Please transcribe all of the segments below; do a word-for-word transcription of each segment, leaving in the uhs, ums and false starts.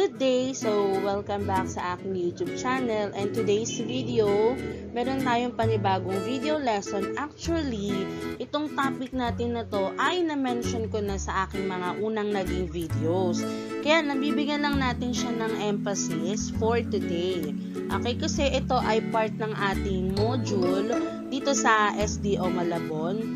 Good day! So, welcome back sa aking YouTube channel, and today's video, meron tayong panibagong video lesson. Actually, itong topic natin na to ay na-mention ko na sa aking mga unang naging videos. Kaya nabibigyan lang natin siya ng emphasis for today. Okay, kasi ito ay part ng ating module dito sa S D O Malabon.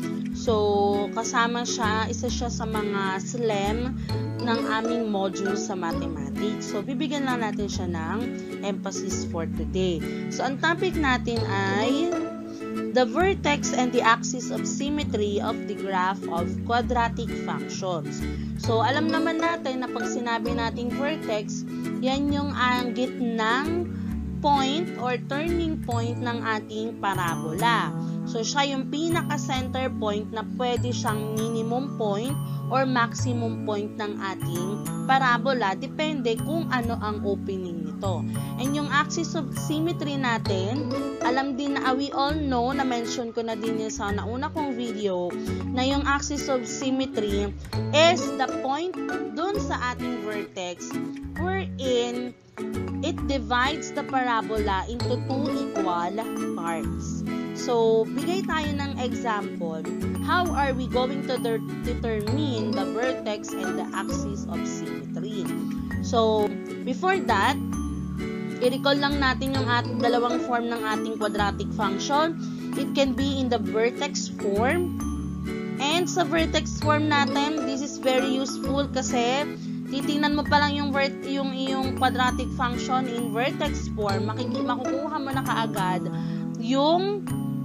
So, kasama siya, isa siya sa mga S L E M ng aming module sa mathematics. So, bibigyan lang natin siya ng emphasis for today. So, ang topic natin ay the vertex and the axis of symmetry of the graph of quadratic functions. So, alam naman natin na pag sinabi nating vertex, yan yung ang gitnang point or turning point ng ating parabola. So, siya yung pinaka-center point na pwede siyang minimum point or maximum point ng ating parabola. Depende kung ano ang opening nito. And yung axis of symmetry natin, alam din na we all know, na-mention ko na din yun sa nauna kong video, na yung axis of symmetry is the point dun sa ating vertex wherein it divides the parabola into two equal parts. So, bigay tayo ng example. How are we going to de determine the vertex and the axis of symmetry? So, before that, i-recall lang natin yung at dalawang form ng ating quadratic function. It can be in the vertex form. And sa vertex form natin, this is very useful kasi titingnan mo pa lang yung, vert yung iyong quadratic function in vertex form, makukuha mo na kaagad yung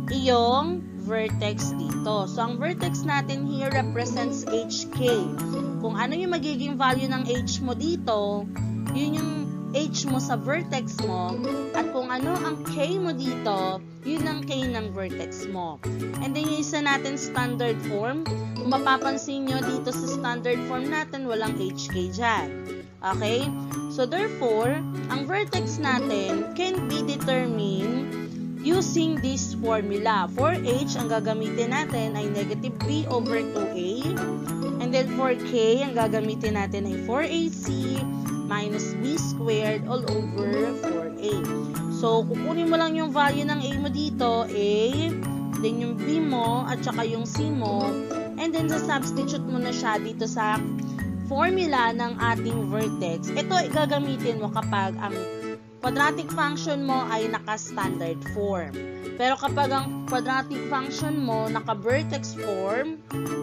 iyong vertex dito. So, ang vertex natin here represents H K. Kung ano yung magiging value ng H mo dito, yun yung H mo sa vertex mo. At kung ano ang K mo dito, yun ang K ng vertex mo. And then yung isa natin standard form, kung mapapansin nyo dito sa standard form natin, walang H K dyan. Okay? So, therefore, ang vertex natin can be determined using this formula. For H, ang gagamitin natin ay negative B over two A. And then for K, ang gagamitin natin ay four A C minus B squared all over four A. So, kukunin mo lang yung value ng A mo dito, A, then yung B mo, at saka yung C mo, and then sa-substitute mo na siya dito sa formula ng ating vertex. Ito, gagamitin mo kapag ang quadratic function mo ay naka-standard form. Pero kapag ang quadratic function mo naka-vertex form,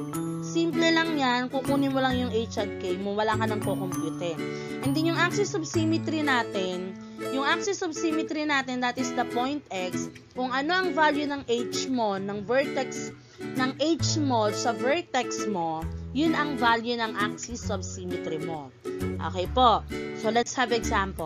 simple lang yan, kukunin mo lang yung H at K mo, wala ka nang kukumputin. And then yung axis of symmetry natin, yung axis of symmetry natin, that is the point X, kung ano ang value ng H mo, ng vertex, ng H mo sa vertex mo, yun ang value ng axis of symmetry mo. Okay po. So, let's have example.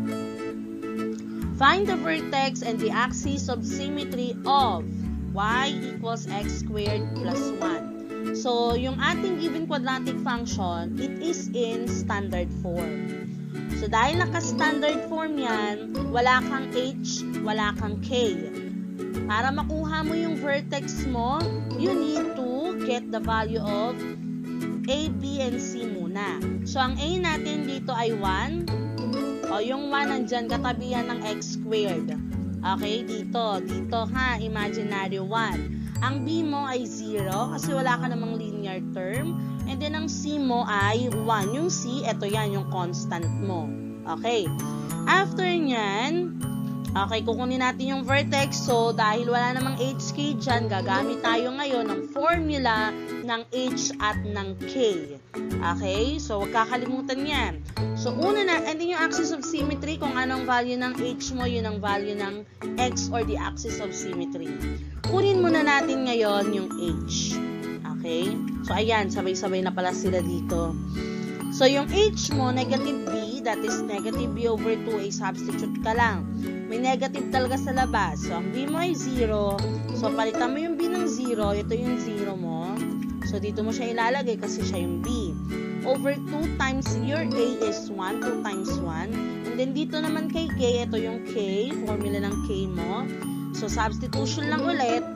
Find the vertex and the axis of symmetry of y equals x squared plus one. So, yung ating given quadratic function, it is in standard form. So, dahil naka-standard form yan, wala kang H, wala kang K. Para makuha mo yung vertex mo, you need to get the value of A, B, and C muna. So, ang A natin dito ay one. O, yung one nandyan, katabihan ng x squared. Okay, dito. Dito ha, imaginary one. Ang B mo ay zero kasi wala ka namang linear term. And then, ang C mo ay one. Yung C, eto yan, yung constant mo. Okay. After nyan, okay, kukunin natin yung vertex. So, dahil wala namang H K dyan, gagamit tayo ngayon ng formula ng H at ng K. Okay? So, huwag kakalimutan yan. So, una na, and then yung axis of symmetry, kung anong value ng H mo, yun ang value ng X or the axis of symmetry. Kunin muna natin ngayon yung H. Okay? So, ayan, sabay-sabay na pala sila dito. So, yung H mo, negative B, that is negative B over two A, substitute ka lang. May negative talaga sa labas. So, ang B mo ay zero. So, palitan mo yung B ng zero. Ito yung zero mo. So, dito mo siya ilalagay kasi siya yung B. Over two times your A is one. two times one. And then, dito naman kay K, ito yung K. Formula ng K mo. So, substitution lang ulit.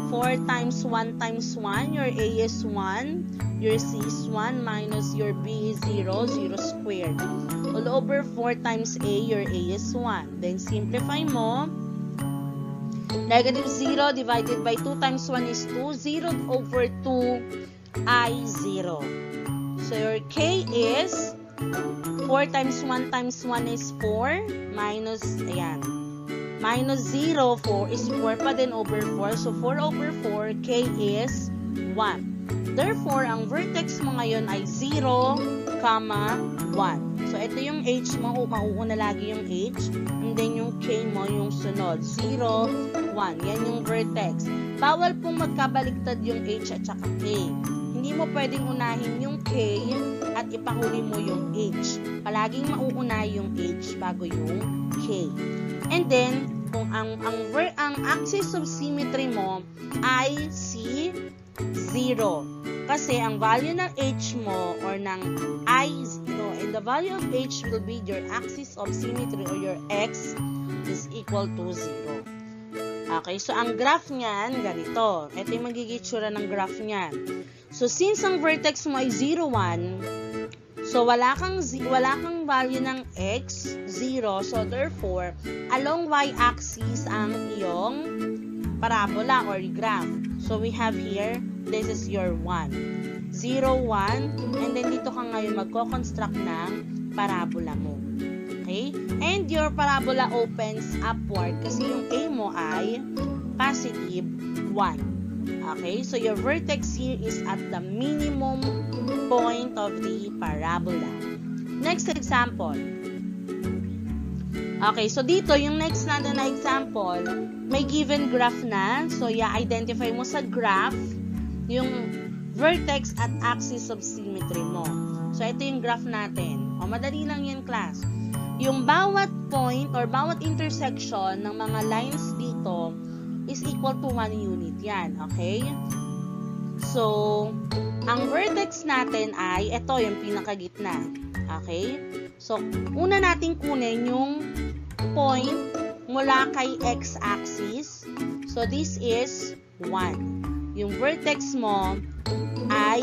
four times one times one, your A is one, your C is one, minus your B is zero, zero squared. All over four times A, your A is one. Then simplify mo. Negative zero divided by two times one is two. zero over two, I zero. So your K is four times one times one is four. Minus, ayan. Minus zero, four is four pa din over four. So four over four, K is one. Therefore, ang vertex mo ngayon ay zero, one. So, ito yung H mo. Mauuna lagi yung H. And then, yung K mo, yung sunod. zero, one. Yan yung vertex. Bawal pong magkabaliktad yung H at saka K. Hindi mo pwedeng unahin yung K at ipahuli mo yung H. Palaging mauuna yung H bago yung K. And then, kung ang, ang, ang axis of symmetry mo ay si zero. Kasi ang value ng H mo or ng I zero, and the value of H will be your axis of symmetry or your X is equal to zero. Okay, so ang graph niyan, ganito. Ito yung magiging itsura ng graph niyan. So, since ang vertex mo ay zero, one, so wala kang, wala kang value ng X, zero, so therefore, along Y-axis ang iyong parabola or graph. So, we have here, this is your one. zero, one, and then dito ka ngayon magko-construct ng parabola mo. Okay? And your parabola opens upward kasi yung A mo ay positive one. Okay? So, your vertex here is at the minimum point of the parabola. Next example. Okay, so dito, yung next natin na example, may given graph na. So, i-identify mo sa graph yung vertex at axis of symmetry mo. So, ito yung graph natin. O, madali lang yan, class. Yung bawat point or bawat intersection ng mga lines dito is equal to one unit yan. Okay? So, ang vertex natin ay, ito yung pinakagitna. Okay? So, una natin kunin yung point mula kay x-axis. So, this is one. Yung vertex mo ay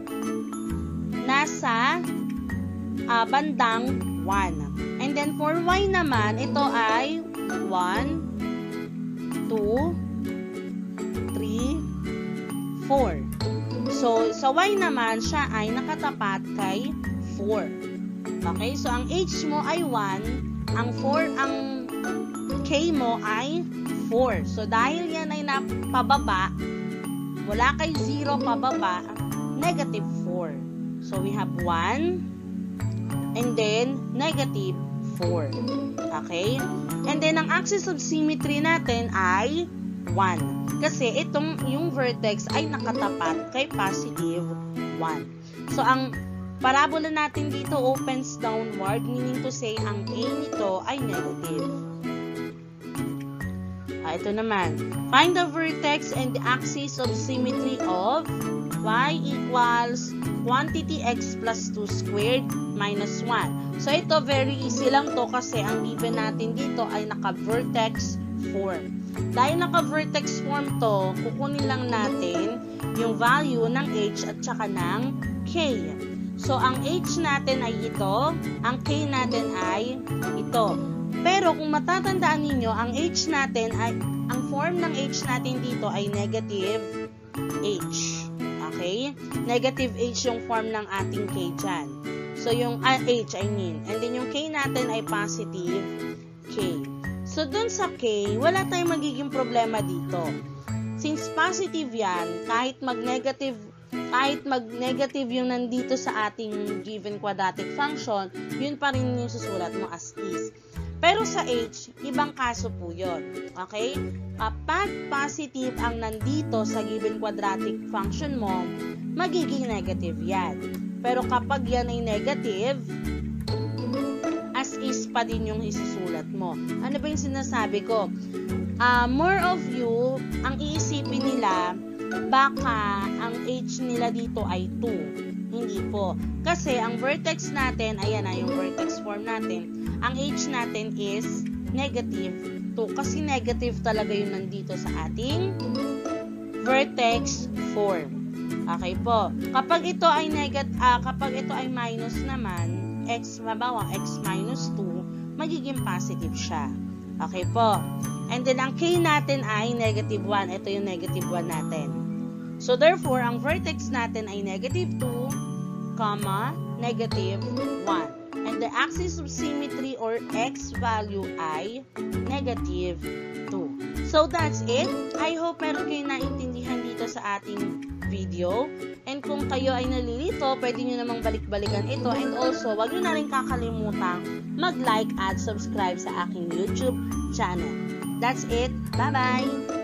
nasa uh, bandang one. And then, for y naman, ito ay one, two, three, four. So, sa y naman, siya ay nakatapat kay four. Okay? So, ang h mo ay one, ang four, ang k mo ay four. So, dahil yan ay napababa, wala kay zero pababa, negative four. So, we have one, and then, negative four. Okay? And then, ang axis of symmetry natin ay one. Kasi, itong, yung vertex ay nakatapat kay positive one. So, ang parabola natin dito opens downward, meaning to say, ang A nito ay negative. Ah, ito naman. Find the vertex and the axis of symmetry of y equals quantity x plus two squared minus one. So, ito very easy lang to kasi ang given natin dito ay naka-vertex form. Dahil naka-vertex form to, kukunin lang natin yung value ng h at saka ng k. So, ang h natin ay ito, ang k natin ay ito. Pero kung matatandaan ninyo, ang h natin ay, ang form ng h natin dito ay negative h. Okay? Negative h yung form ng ating k dyan. So, yung uh, h, I mean. And then, yung k natin ay positive k. So, dun sa k, wala tayong magiging problema dito. Since positive yan, kahit mag-negative, kahit mag-negative yung nandito sa ating given quadratic function, yun pa rin yung susulat mo as is. Pero sa h, ibang kaso po yun. Okay? Kapag positive ang nandito sa given quadratic function mo, magiging negative yan. Pero kapag yan ay negative, as is pa din yung isusulat mo. Ano ba yung sinasabi ko? Uh, more of you, ang iisipin nila, baka ang h nila dito ay two. Hindi po. Kasi ang vertex natin, ayan na yung vertex form natin, ang h natin is negative two. Kasi negative talaga yung nandito sa ating vertex form. Okay po. Kapag ito ay negat, uh, kapag ito ay minus naman, x, mabawa, x minus two, magiging positive siya. Okay po. And then, ang k natin ay negative one. Ito yung negative one natin. So, therefore, ang vertex natin ay negative two, comma, negative one. And the axis of symmetry or x value ay negative two. So, that's it. I hope meron kayo naintindihan dito sa ating video. And kung kayo ay nalilito, pwede nyo namang balik-balikan ito. And also, wag nyo na rin kakalimutan mag-like at subscribe sa aking YouTube channel. That's it. Bye-bye!